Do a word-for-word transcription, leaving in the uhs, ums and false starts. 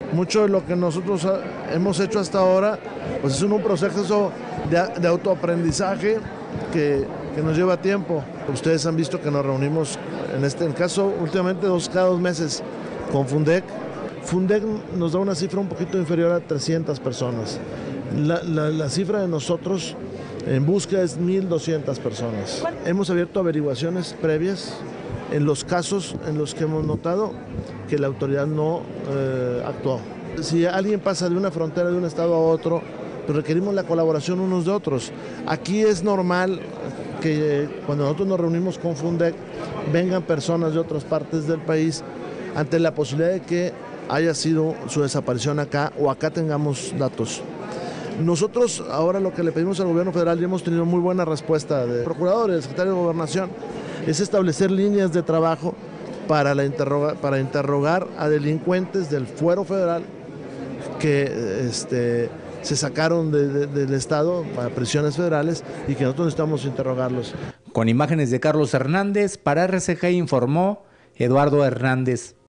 Mucho de lo que nosotros hemos hecho hasta ahora pues es un proceso de, de autoaprendizaje que, que nos lleva tiempo. Ustedes han visto que nos reunimos, en este en caso, últimamente dos, cada dos meses con Fundec. Fundec nos da una cifra un poquito inferior a trescientas personas. La, la, la cifra de nosotros en búsqueda es mil doscientas personas. Hemos abierto averiguaciones previas en los casos en los que hemos notado que la autoridad no eh, actuó. Si alguien pasa de una frontera de un estado a otro, pues requerimos la colaboración unos de otros. Aquí es normal que eh, cuando nosotros nos reunimos con Fundec vengan personas de otras partes del país ante la posibilidad de que haya sido su desaparición acá o acá tengamos datos. Nosotros ahora lo que le pedimos al gobierno federal, y hemos tenido muy buena respuesta de procuradores, del secretario de Gobernación, es establecer líneas de trabajo para, la interroga, para interrogar a delincuentes del fuero federal que este, se sacaron de, de, del Estado para prisiones federales y que nosotros necesitamos interrogarlos. Con imágenes de Carlos Hernández, para R C G informó Eduardo Hernández.